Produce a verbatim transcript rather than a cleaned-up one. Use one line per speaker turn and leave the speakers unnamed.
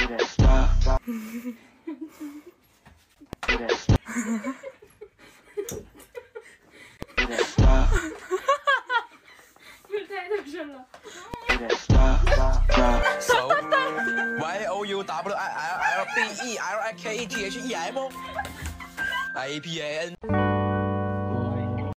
太大声了。
So Y O U W I L L D E L I K E T H E M I P A N